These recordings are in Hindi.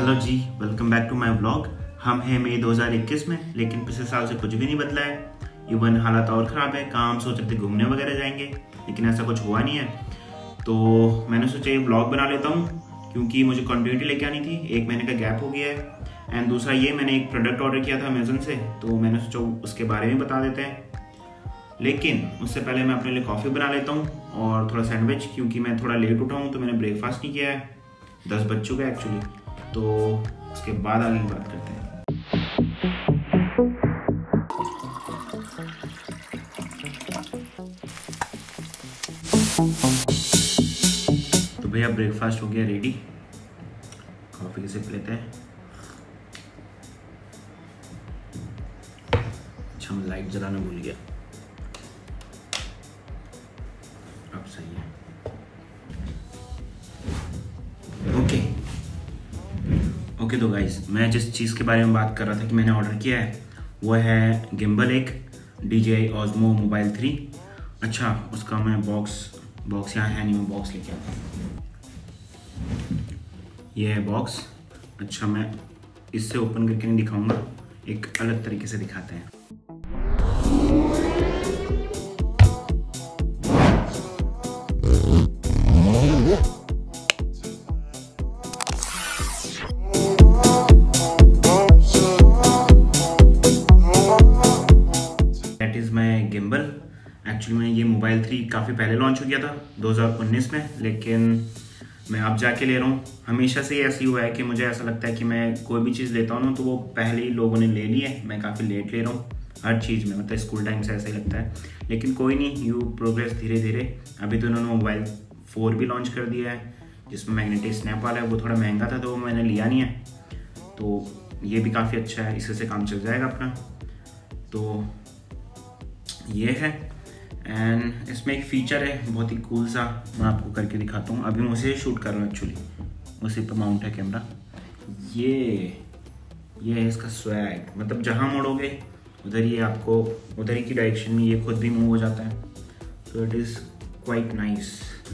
हेलो जी, welcome back to my vlog. हम हैं मई 2021 में, लेकिन पिछले साल से कुछ भी नहीं बदला है। इवन हालात और ख़राब है। काम सोच रहे थे घूमने वगैरह जाएंगे, लेकिन ऐसा कुछ हुआ नहीं है। तो मैंने सोचा ये व्लॉग बना लेता हूँ, क्योंकि मुझे कंटिन्यूटी लेके आनी थी। 1 महीने का गैप हो गया है। एंड दूसरा ये, मैंने एक प्रोडक्ट ऑर्डर किया था अमेजोन से, तो मैंने सोचा उसके बारे में बता देते हैं। लेकिन उससे पहले मैं अपने लिए कॉफ़ी बना लेता हूँ और थोड़ा सैंडविच, क्योंकि मैं थोड़ा लेट उठा हूँ तो मैंने ब्रेकफास्ट नहीं किया है। 10 बज चुका है एक्चुअली। तो उसके बाद आगे की बात करते हैं। तो भैया ब्रेकफास्ट हो गया रेडी। कॉफ़ी की सिप लेते हैं। अच्छा, मैं लाइट जलाना भूल गया। अब सही है। ओके तो गाइस, मैं जिस चीज़ के बारे में बात कर रहा था कि मैंने ऑर्डर किया है, वो है गिम्बल, एक DJI Osmo Mobile 3। अच्छा, उसका मैं बॉक्स यहाँ है नहीं, मैं बॉक्स लेके आता हूँ। ये है बॉक्स। अच्छा, मैं इससे ओपन करके नहीं दिखाऊंगा, एक अलग तरीके से दिखाते हैं। गिम्बल। एक्चुअली मैं ये मोबाइल 3 काफ़ी पहले लॉन्च हो गया था 2019 में, लेकिन मैं अब जाके ले रहा हूँ। हमेशा से ऐसे ही हुआ है कि मुझे ऐसा लगता है कि मैं कोई भी चीज़ लेता हूँ ना, तो वो पहले ही लोगों ने ले ली है। मैं काफ़ी लेट ले रहा हूँ हर चीज़ में, मतलब स्कूल टाइम से ऐसा ही लगता है। लेकिन कोई नहीं, यू प्रोग्रेस धीरे धीरे। अभी तो इन्होंने मोबाइल 4 भी लॉन्च कर दिया है, जिसमें मैग्नेटिक स्नैप वाला है। वो थोड़ा महंगा था तो वो मैंने लिया नहीं है। तो ये भी काफ़ी अच्छा है, इससे से काम चल जाएगा अपना। तो ये है। एंड इसमें एक फ़ीचर है बहुत ही कूल सा, मैं आपको करके दिखाता हूँ। अभी मैं उसे शूट कर रहा हूँ एक्चुअली, उसी पे माउंट है कैमरा। ये है इसका स्वैग, मतलब जहाँ मोड़ोगे उधर ही आपको, उधर ही की डायरेक्शन में ये खुद भी मूव हो जाता है। So it is quite nice.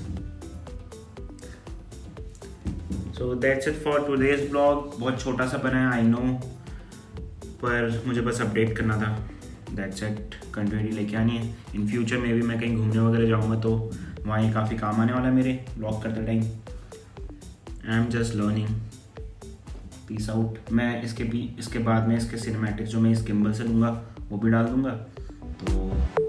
So that's it for today's blog. बहुत छोटा सा बना है, आई नो, पर मुझे बस अपडेट करना था। That's it. कंटिन्यूटी लेके आनी है। इन फ्यूचर में भी मैं कहीं घूमने वगैरह जाऊँगा तो वहाँ ये काफ़ी काम आने वाला है मेरे ब्लॉग करते time. I am just learning. Peace out. मैं इसके बाद में इसके सिनेमैटिक्स जो मैं इस गिम्बल से लूँगा वो भी डाल दूँगा। तो